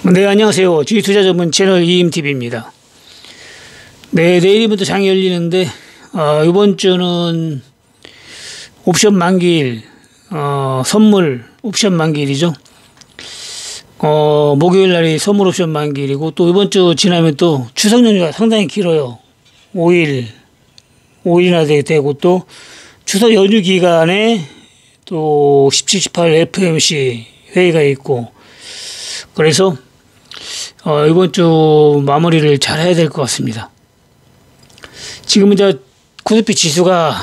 네, 안녕하세요. 주식투자 전문 채널 이임TV입니다. 네, 내일부터 장이 열리는데, 이번 주는 옵션 만기일, 선물 옵션 만기일이죠. 목요일 날이 선물 옵션 만기일이고, 또 이번 주 지나면 또 추석 연휴가 상당히 길어요. 5일이나 되고, 또 추석 연휴 기간에 또 17, 18 FOMC 회의가 있고, 그래서 이번 주 마무리를 잘 해야 될 것 같습니다. 지금 이제 코스피 지수가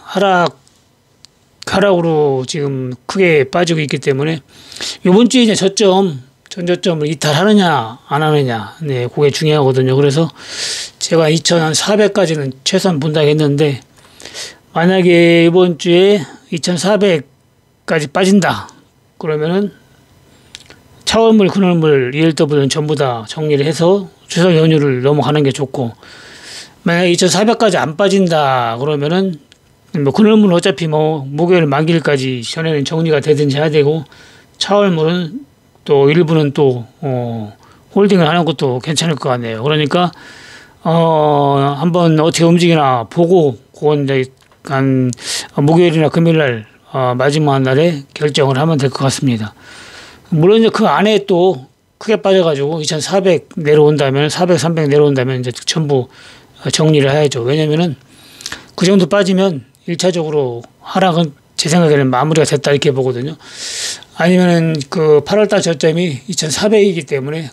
하락으로 지금 크게 빠지고 있기 때문에 이번 주에 이제 전저점을 이탈하느냐 안 하느냐, 네, 그게 중요하거든요. 그래서 제가 2,400까지는 최소한 본다고 했는데, 만약에 이번 주에 2,400까지 빠진다 그러면은 차월물, 근월물, ELW는 전부 다 정리를 해서 추석 연휴를 넘어가는 게 좋고, 만약에 2,400까지 안 빠진다 그러면은 뭐 근월물은 어차피 뭐 목요일 만기일까지 전에는 정리가 되든지 해야 되고, 차월물은 또 일부는 또 홀딩을 하는 것도 괜찮을 것 같네요. 그러니까 한번 어떻게 움직이나 보고, 그건 이제 한 목요일이나 금요일날 마지막 날에 결정을 하면 될 것 같습니다. 물론 이제 그 안에 또 크게 빠져가지고 2,400 내려온다면, 400, 300 내려온다면 이제 전부 정리를 해야죠. 왜냐면은 그 정도 빠지면 1차적으로 하락은 제 생각에는 마무리가 됐다 이렇게 보거든요. 아니면은 그 8월달 저점이 2,400이기 때문에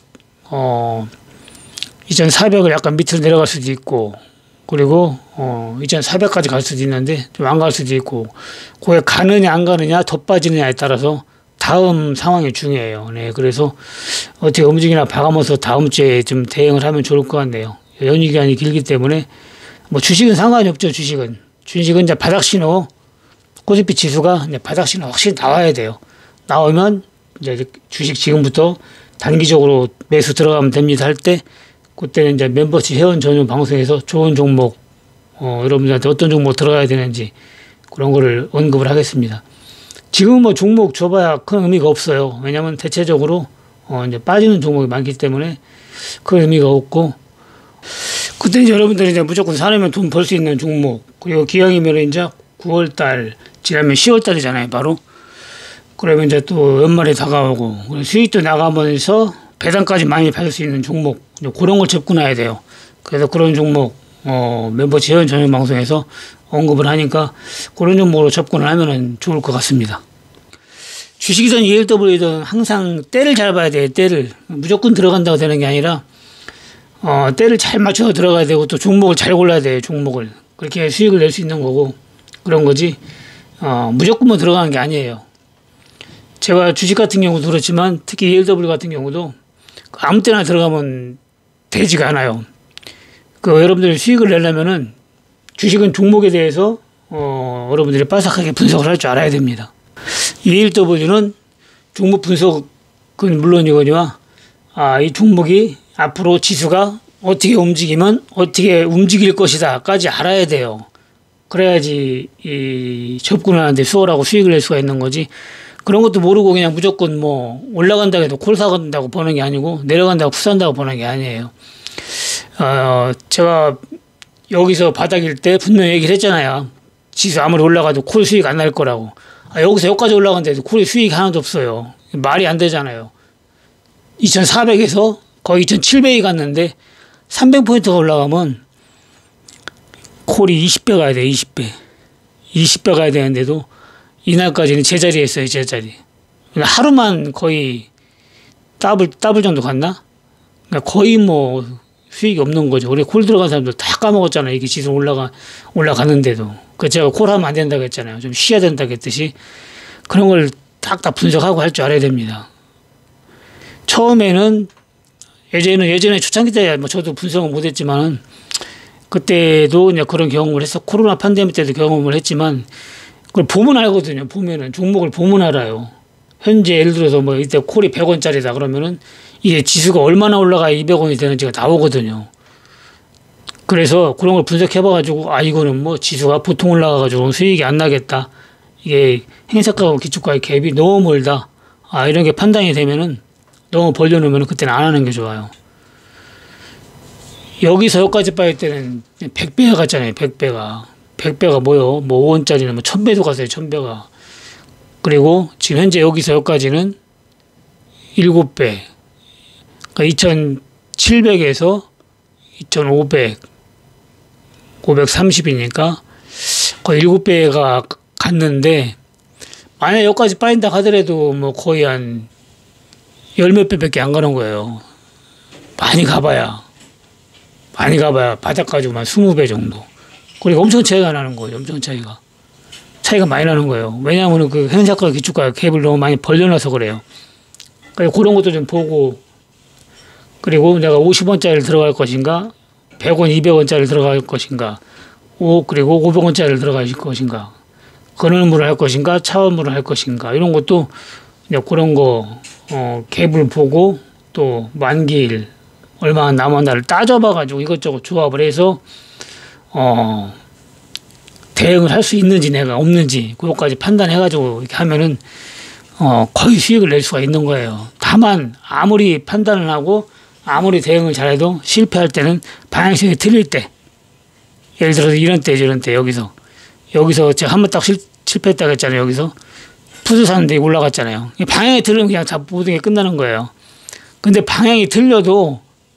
2,400을 약간 밑으로 내려갈 수도 있고, 그리고 2,400까지 갈 수도 있는데 좀 안 갈 수도 있고, 그게 가느냐 안 가느냐, 더 빠지느냐에 따라서 다음 상황이 중요해요. 네, 그래서 어떻게 움직이나 봐가면서 다음 주에 좀 대응을 하면 좋을 것 같네요. 연휴 기간이 길기 때문에 뭐 주식은 상관이 없죠. 주식은 이제 바닥 신호, 코스피 지수가 이제 바닥 신호 확실히 나와야 돼요. 나오면 이제 주식 지금부터 단기적으로 매수 들어가면 됩니다 할 때, 그때는 이제 멤버십 회원 전용 방송에서 좋은 종목, 여러분들한테 어떤 종목 들어가야 되는지 그런 거를 언급을 하겠습니다. 지금 뭐 종목 줘봐야 큰 의미가 없어요. 왜냐면 대체적으로 이제 빠지는 종목이 많기 때문에 큰 의미가 없고, 그때 이제 여러분들이 이제 무조건 사놓으면 돈 벌 수 있는 종목, 그리고 기왕이면 이제 9월달 지나면 10월달이잖아요, 바로. 그러면 이제 또 연말에 다가오고, 수익도 나가면서 배당까지 많이 받을 수 있는 종목, 그런 걸 접근해야 돼요. 그래서 그런 종목, 멤버십 회원 전용 방송에서 언급을 하니까 그런 종목으로 접근을 하면은 좋을 것 같습니다. 주식이든 ELW든 항상 때를 잘 봐야 돼요. 때를 무조건 들어간다고 되는 게 아니라 때를 잘 맞춰서 들어가야 되고, 또 종목을 잘 골라야 돼요. 종목을 그렇게 수익을 낼 수 있는 거고, 그런 거지 무조건만 들어가는 게 아니에요. 제가 주식 같은 경우도 그렇지만 특히 ELW 같은 경우도 아무 때나 들어가면 되지가 않아요. 여러분들이 수익을 내려면은 주식은 종목에 대해서 여러분들이 빠삭하게 분석을 할 줄 알아야 됩니다. ELW는 종목 분석은 물론이거니와 이 종목이 앞으로 지수가 어떻게 움직이면 어떻게 움직일 것이다까지 알아야 돼요. 그래야지 이 접근을 하는데 수월하고 수익을 낼 수가 있는 거지. 그런 것도 모르고 그냥 무조건 뭐 올라간다고 해도 콜 사간다고 보는 게 아니고, 내려간다고 푸 산다고 보는 게 아니에요. 제가 여기서 바닥일 때 분명히 얘기를 했잖아요. 지수 아무리 올라가도 콜 수익 안 날 거라고. 여기서 여기까지 올라간데도 콜 수익 하나도 없어요. 말이 안 되잖아요. 2,400에서 거의 2,700이 갔는데 300포인트가 올라가면 콜이 20배 가야 돼. 20배 가야 되는데도 이날까지는 제자리에 있어요. 제자리. 하루만 거의 더블 정도 갔나? 그러니까 거의 뭐 수익이 없는 거죠. 우리 콜 들어간 사람들 다 까먹었잖아요. 이게 지수 올라가는데도. 제가 콜 하면 안 된다고 했잖아요. 좀 쉬어야 된다고 했듯이. 그런 걸 딱 분석하고 할 줄 알아야 됩니다. 처음에는 예전에 초창기 때 뭐 저도 분석은 못 했지만은, 그때도 이제 그런 경험을 해서 코로나 팬데믹 때도 경험을 했지만, 그걸 보면 알거든요. 보면은 종목을 보면 알아요. 현재 예를 들어서 뭐 이때 콜이 100원짜리다 그러면은 이게 지수가 얼마나 올라가야 200원이 되는지가 나오거든요. 그래서 그런 걸 분석해봐가지고, 이거는 뭐 지수가 보통 올라가가지고 수익이 안 나겠다. 이게 행사가하고 기축가의 갭이 너무 멀다. 이런 게 판단이 되면은 너무 벌려놓으면 그때는 안 하는 게 좋아요. 여기서 여기까지 빠질 때는 100배가 갔잖아요. 100배가. 100배가 뭐요? 뭐 5원짜리는 뭐 1000배도 갔어요. 1000배가. 그리고 지금 현재 여기서 여기까지는 7배. 그러니까 2700에서 2500, 530이니까 거의 7배가 갔는데, 만약에 여기까지 빠진다 하더라도 뭐 거의 한 열 몇 배밖에 안 가는 거예요. 많이 가봐야 바닥 가지고만 20배 정도. 그리고 엄청 차이가 나는 거예요. 엄청 차이가 많이 나는 거예요. 왜냐하면 그 현상가 기축가 갭을 너무 많이 벌려놔서 그래요. 그래서 그런 것도 좀 보고, 그리고 내가 50원짜리를 들어갈 것인가, 100원, 200원짜리를 들어갈 것인가, 그리고 500원짜리를 들어갈 것인가, 건월물을 할 것인가, 차원물을 할 것인가, 이런 것도 이제 그런 거, 갭을 보고, 또 만기일, 얼마나 남았나를 따져봐가지고 이것저것 조합을 해서, 대응을 할 수 있는지 내가 없는지, 그것까지 판단해가지고 이렇게 하면은, 거의 수익을 낼 수가 있는 거예요. 다만, 아무리 판단을 하고, 아무리 대응을 잘해도 실패할 때는 방향성이 틀릴 때, 예를 들어서 이런 때, 저런 때, 여기서 제가 한번 딱 실패했다고 했잖아요. 여기서 푸드 사는데 올라갔잖아요. 방향이 틀리면 그냥 다 모든 게 끝나는 거예요. 근데 방향이 틀려도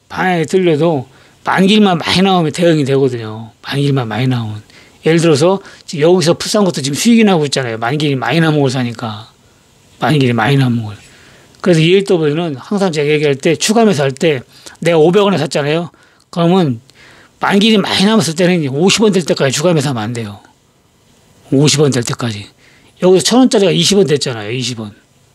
만길만 많이 나오면 대응이 되거든요. 만길만 많이 나오면. 예를 들어서 여기서 푸드 산 것도 지금 수익이 나고 있잖아요. 만길이 많이 남은 걸 사니까. 만길이 많이 남은 걸. 그래서 ELW는 항상 제가 얘기할 때, 추가 매수할 때, 내가 500원에 샀잖아요. 그러면 만길이 많이 남았을 때는 50원 될 때까지 추가 매수하면 안 돼요. 50원 될 때까지. 여기서 1000원짜리가 20원 됐잖아요. 20원.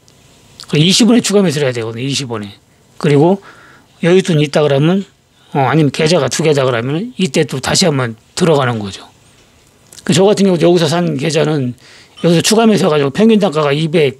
20원에 추가 매수를 해야 되거든요. 20원에. 그리고 여유 돈이 있다 그러면, 아니면 계좌가 2계좌 그러면 이때 또 다시 한번 들어가는 거죠. 저 같은 경우 여기서 산 계좌는 여기서 추가 매수해가지고 평균 단가가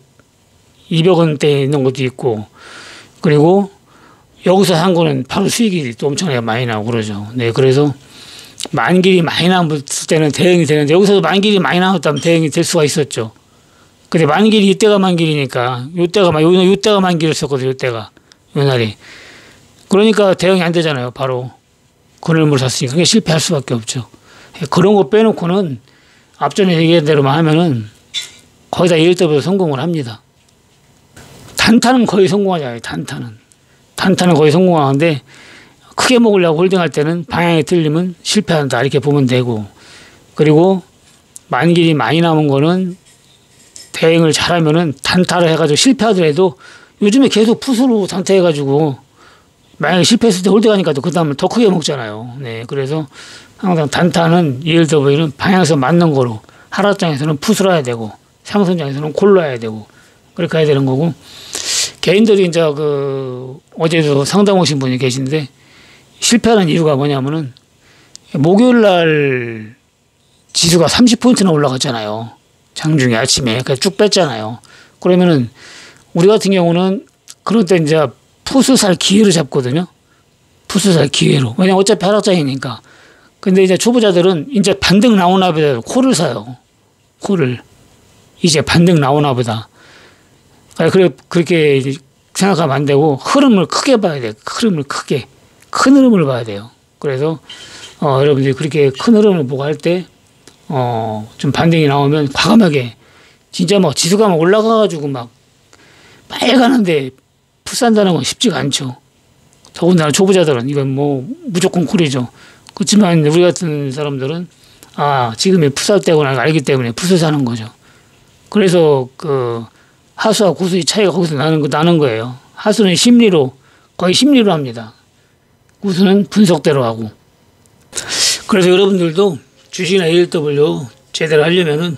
200원대 있는 것도 있고, 그리고 여기서 산 거는 바로 수익이 또 엄청나게 많이 나오고 그러죠. 네, 그래서 만길이 많이 나왔을 때는 대응이 되는데, 여기서도 만길이 많이 나왔다면 대응이 될 수가 있었죠. 근데 만길이 이때가 만길이니까, 요때가 만길이었거든요. 요때가. 요 날이. 그러니까 대응이 안 되잖아요. 바로. 건월물 샀으니까. 그게 실패할 수밖에 없죠. 그런 거 빼놓고는 앞전에 얘기한 대로만 하면은 거의 다 ELW 성공을 합니다. 단타는 거의 성공하잖아요. 단타는 거의 성공하는데, 크게 먹으려고 홀딩할 때는 방향이 틀리면 실패한다. 이렇게 보면 되고, 그리고 만길이 많이 남은 거는 대응을 잘하면은 단타를 해가지고 실패하더라도, 요즘에 계속 풋으로 단타해가지고 만약에 실패했을 때 홀딩하니까 또 그 다음에 더 크게 먹잖아요. 네, 그래서 항상 단타는 ELW는 방향성 맞는 거로, 하락장에서는 풋을 해야 되고, 상승장에서는 콜로 해야 되고, 그렇게 해야 되는 거고, 개인들이 이제 어제도 상담 오신 분이 계신데, 실패하는 이유가 뭐냐면은, 목요일 날 지수가 30포인트나 올라갔잖아요. 장중에 아침에. 그러니까 쭉 뺐잖아요. 그러면은, 우리 같은 경우는 그럴 때 이제 풋을 살 기회로 잡거든요. 풋을 살 기회로. 왜냐면 어차피 하락장이니까. 근데 이제 초보자들은 이제 반등 나오나 보다 콜을 사요. 콜을. 이제 반등 나오나 보다. 그렇게 생각하면 안 되고, 흐름을 크게 봐야 돼요. 흐름을 크게. 큰 흐름을 봐야 돼요. 그래서, 여러분들이 그렇게 큰 흐름을 보고 할 때, 좀 반등이 나오면 과감하게, 진짜 막 지수가 막 올라가가지고 막 빨가는데 풋 산다는 건 쉽지가 않죠. 더군다나 초보자들은 이건 뭐 무조건 콜이죠. 그렇지만 우리 같은 사람들은, 지금이 풋 살 때구나 알기 때문에 풋을 사는 거죠. 그래서 하수와 구수의 차이가 거기서 나는 거예요. 하수는 거의 심리로 합니다. 구수는 분석대로 하고. 그래서 여러분들도 주식이나 ELW 제대로 하려면은,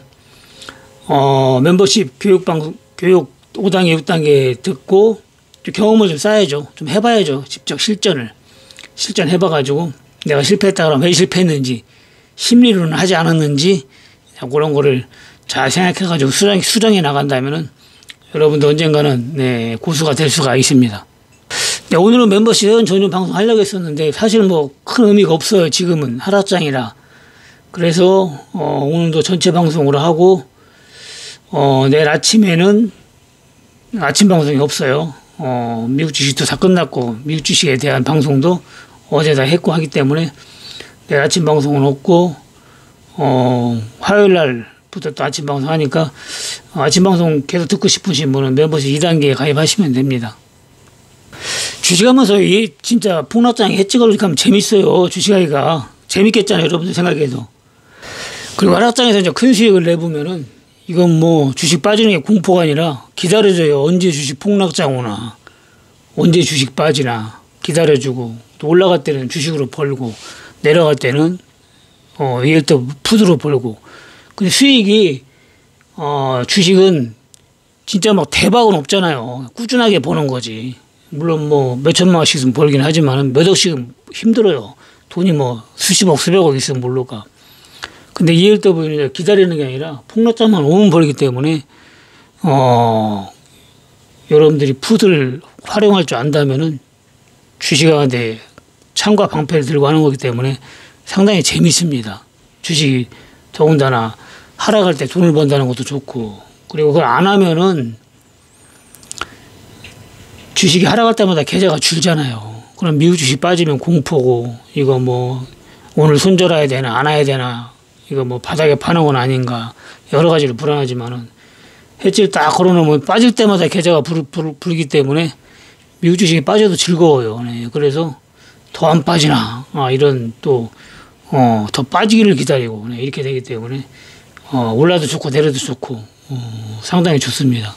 멤버십 교육 5단계, 6단계 듣고, 좀 경험을 좀 쌓아야죠. 좀 해봐야죠. 직접 실전해봐가지고, 내가 실패했다 그러면 왜 실패했는지, 심리로는 하지 않았는지, 그런 거를 잘 생각해가지고 수정해 나간다면은, 여러분도 언젠가는, 고수가 될 수가 있습니다. 네, 오늘은 멤버십 회원 전용 방송 하려고 했었는데, 사실 뭐 큰 의미가 없어요. 지금은 하락장이라. 그래서, 오늘도 전체 방송으로 하고, 내일 아침에는 아침 방송이 없어요. 미국 주식도 다 끝났고 미국 주식에 대한 방송도 어제 다 했고 하기 때문에 내일 아침 방송은 없고 화요일 날부터 또 아침 방송 하니까 아침 방송 계속 듣고 싶으신 분은 멤버십 2단계에 가입하시면 됩니다. 주식하면서 이 진짜 폭락장에 해찍을 하면 재밌어요. 주식하기가 재밌겠잖아요. 여러분들 생각해도. 그리고 하락장에서 이제 큰 수익을 내보면은 이건 뭐 주식 빠지는 게 공포가 아니라 기다려줘요. 언제 주식 폭락장 오나, 언제 주식 빠지나 기다려주고, 또 올라갈 때는 주식으로 벌고, 내려갈 때는 이럴 때 푸드로 벌고. 근데 수익이 주식은 진짜 막 대박은 없잖아요. 꾸준하게 버는 거지. 물론 뭐 몇천만 원씩은 벌긴 하지만 몇 억씩은 힘들어요. 돈이 뭐 수십억 수백억 있으면 모를까. 근데 ELW는 기다리는 게 아니라 폭락장만 오면 벌기 때문에 여러분들이 푸드를 활용할 줄 안다면은 주식하는데 창과 방패를 들고 하는 거기 때문에 상당히 재밌습니다. 주식이 더군다나 하락할 때 돈을 번다는 것도 좋고, 그리고 그걸 안 하면은 주식이 하락할 때마다 계좌가 줄잖아요. 그럼 미국 주식 빠지면 공포고, 이거 뭐 오늘 손절해야 되나 안 해야 되나, 이거 뭐 바닥에 파는 건 아닌가, 여러 가지로 불안하지만은 해지를 딱 걸어놓으면 빠질 때마다 계좌가 불기 때문에 미국 주식이 빠져도 즐거워요. 네. 그래서 더 안 빠지나, 이런 또 더 빠지기를 기다리고, 네. 이렇게 되기 때문에 올라도 좋고 내려도 좋고 상당히 좋습니다.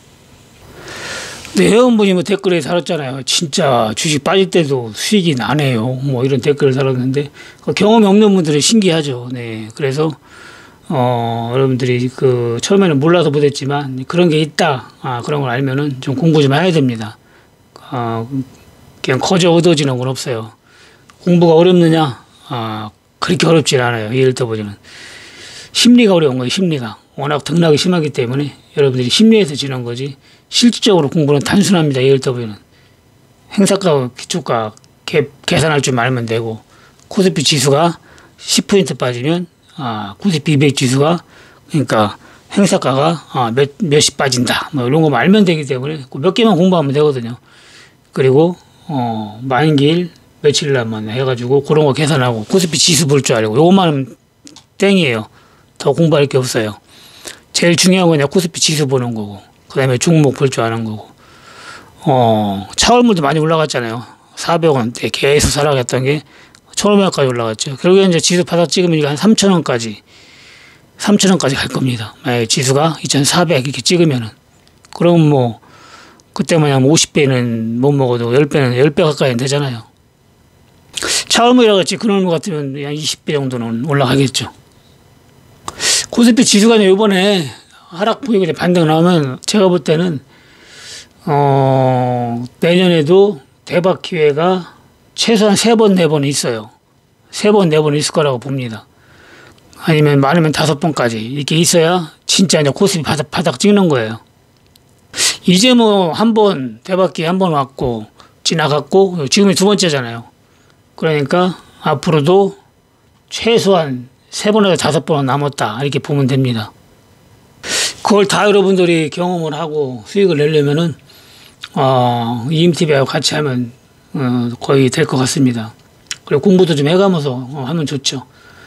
네, 회원분이 뭐 댓글에 달았잖아요. 진짜 주식 빠질 때도 수익이 나네요. 뭐 이런 댓글을 달았는데, 경험이 없는 분들은 신기하죠. 네. 그래서, 여러분들이 처음에는 몰라서 못했지만 그런 게 있다. 그런 걸 알면은 좀 공부 좀 해야 됩니다. 그냥 거저 얻어지는 건 없어요. 공부가 어렵느냐? 그렇게 어렵진 않아요. ELW는. 심리가 어려운 거예요. 심리가. 워낙 등락이 심하기 때문에 여러분들이 심리에서 지는 거지, 실질적으로 공부는 단순합니다. ELW는. 행사가, 기초가 계산할 줄 알면 되고, 코스피 지수가 10% 빠지면 코스피 200 지수가, 그러니까 행사가가 몇이 빠진다, 뭐 이런 거 알면 되기 때문에 몇 개만 공부하면 되거든요. 그리고 만기일 며칠 남았나 해가지고 그런 거 계산하고 코스피 지수 볼 줄 알고, 요것만 땡이에요. 더 공부할 게 없어요. 제일 중요한 건 그냥 코스피 지수 보는 거고, 그 다음에 종목 볼 줄 아는 거고. 차월물도 많이 올라갔잖아요. 400원대 계속 살아갔던 게 1,500원까지 올라갔죠. 결국에 이제 지수 바닥 찍으면 이거 한 3,000원까지 갈 겁니다. 지수가 2,400 이렇게 찍으면은. 그럼 뭐, 그때 마냥 50배는 못 먹어도 10배 가까이는 되잖아요. 차월물이라고 했지, 그런 것 같으면 한 20배 정도는 올라가겠죠. 코스피 지수가 이번에 하락 보이게 반등 나오면 제가 볼 때는 내년에도 대박 기회가 최소한 3번, 4번 있어요. 3번, 4번 있을 거라고 봅니다. 아니면 많으면 5번까지 이렇게 있어야 진짜 이제 코스피 바닥 찍는 거예요. 이제 뭐 한 번 대박 기회 한 번 왔고 지나갔고 지금이 2번째잖아요. 그러니까 앞으로도 최소한 3번에서 5번은 남았다, 이렇게 보면 됩니다. 그걸 다 여러분들이 경험을 하고 수익을 내려면은 EMTV하고 같이 하면 거의 될 것 같습니다. 그리고 공부도 좀 해가면서 하면 좋죠.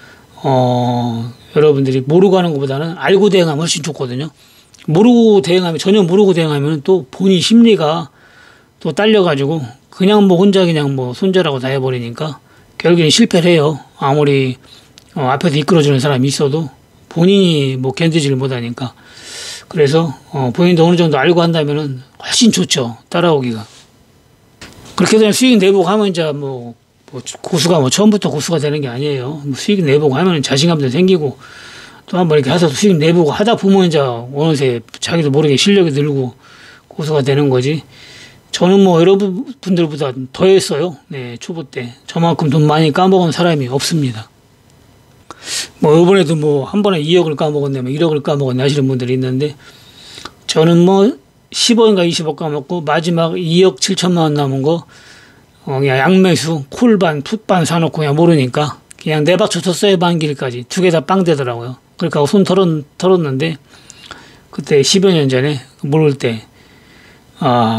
여러분들이 모르고 하는 것보다는 알고 대응하면 훨씬 좋거든요. 전혀 모르고 대응하면 또 본인 심리가 또 딸려가지고 그냥 뭐 혼자 그냥 뭐 손절하고 다 해버리니까 결국엔 실패를 해요. 아무리 앞에서 이끌어주는 사람이 있어도 본인이 뭐 견디지를 못하니까. 그래서 본인도 어느 정도 알고 한다면은 훨씬 좋죠, 따라오기가. 그렇게 되면 수익 내보고 하면 이제 뭐 고수가 처음부터 고수가 되는 게 아니에요. 수익 내보고 하면 자신감도 생기고, 또 한번 이렇게 해서 수익 내보고 하다 보면 이제 어느새 자기도 모르게 실력이 늘고 고수가 되는 거지. 저는 뭐 여러분들보다 더 했어요. 네, 초보 때. 저만큼 돈 많이 까먹은 사람이 없습니다. 뭐 이번에도 뭐 한 번에 2억을 까먹었네, 뭐 1억을 까먹었네 하시는 분들이 있는데, 저는 뭐 10억인가 20억 까먹고 마지막 2억 7천만 원 남은 거 그냥 양매수 콜반 풋반 사놓고 그냥 모르니까 그냥 네 박쳐 쳤어요. 반길까지 2개 다 빵 되더라고요. 그러니까 손 털었는데, 그때 10여 년 전에 모를 때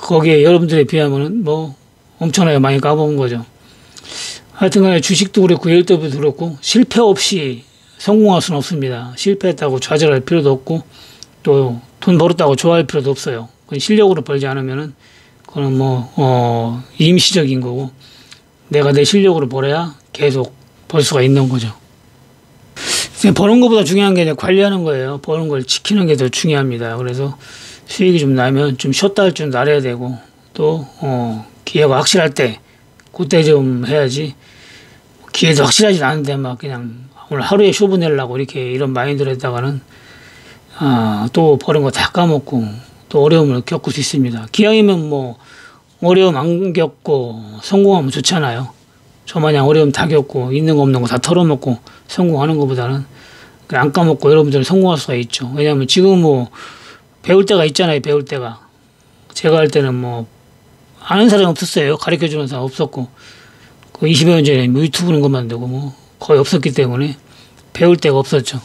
거기에 여러분들에 비하면 뭐 엄청나게 많이 까먹은 거죠. 하여튼간에 주식도 그렇고 예일더도 그렇고 실패 없이 성공할 수는 없습니다. 실패했다고 좌절할 필요도 없고 또 돈 벌었다고 좋아할 필요도 없어요. 그건 실력으로 벌지 않으면은 그건 뭐 임시적인 거고 내가 내 실력으로 벌어야 계속 벌 수가 있는 거죠. 버는 것보다 중요한 게 이제 관리하는 거예요. 버는 걸 지키는 게 더 중요합니다. 그래서 수익이 좀 나면 좀 쉬었다 할 줄 알아야 되고 또 기회가 확실할 때 그때 좀 해야지 기회도 확실하지 않은데 막 그냥 오늘 하루에 쇼부 내려고 이렇게 이런 마인드로 했다가는 또 버는 거 다 까먹고 또 어려움을 겪을 수 있습니다. 기왕이면 뭐 어려움 안 겪고 성공하면 좋잖아요. 저마냥 어려움 다 겪고 있는 거 없는 거 다 털어먹고 성공하는 것보다는 안 까먹고 여러분들은 성공할 수가 있죠. 왜냐하면 지금 뭐 배울 때가 있잖아요. 배울 때가 제가 할 때는 뭐 아는 사람이 없었어요. 가르쳐주는 사람 없었고 그 20여 년 전에 뭐 유튜브는 것만 되고 뭐 거의 없었기 때문에 배울 데가 없었죠.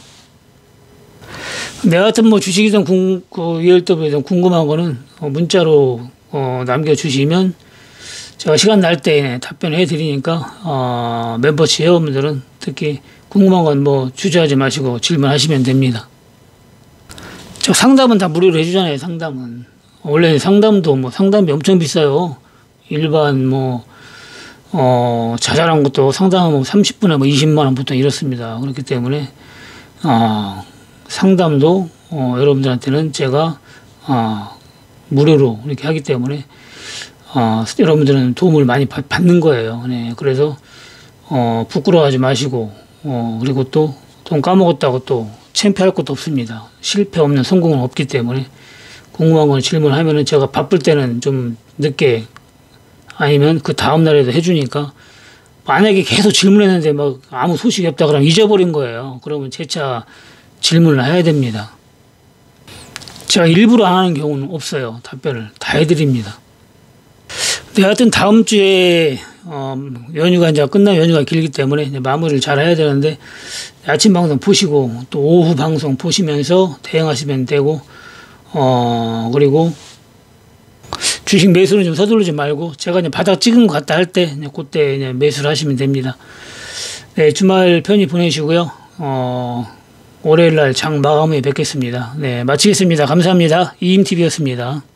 내가 같은 뭐 주식이든 예일더블이든 궁금한 거는 문자로 남겨주시면 제가 시간 날 때 답변해 드리니까 멤버십 회원분들은 특히 궁금한 건 뭐 주저하지 마시고 질문하시면 됩니다. 저 상담은 다 무료로 해주잖아요. 상담은 원래 상담도 뭐 상담비 엄청 비싸요. 일반 뭐 자잘한 것도 상담하면 30분에 뭐 20만 원부터 이렇습니다. 그렇기 때문에 상담도 여러분들한테는 제가 무료로 이렇게 하기 때문에 여러분들은 도움을 많이 받는 거예요. 네, 그래서 부끄러워하지 마시고 그리고 또 돈 까먹었다고 또 창피할 것도 없습니다. 실패 없는 성공은 없기 때문에 궁금한 건 질문하면은 제가 바쁠 때는 좀 늦게 아니면 그 다음 날에도 해주니까 만약에 계속 질문했는데 막 아무 소식이 없다 그러면 잊어버린 거예요. 그러면 재차 질문을 해야 됩니다. 제가 일부러 안 하는 경우는 없어요. 답변을 다 해드립니다. 근데 하여튼 다음 주에 연휴가 이제 끝나면 연휴가 길기 때문에 이제 마무리를 잘 해야 되는데 아침 방송 보시고 또 오후 방송 보시면서 대응하시면 되고 그리고 주식 매수는 좀 서두르지 말고 제가 이제 바닥 찍은 것 같다 할 때 그때 이제 매수를 하시면 됩니다. 네, 주말 편히 보내시고요. 월요일 날 장 마감에 뵙겠습니다. 네, 마치겠습니다. 감사합니다. 이임TV였습니다.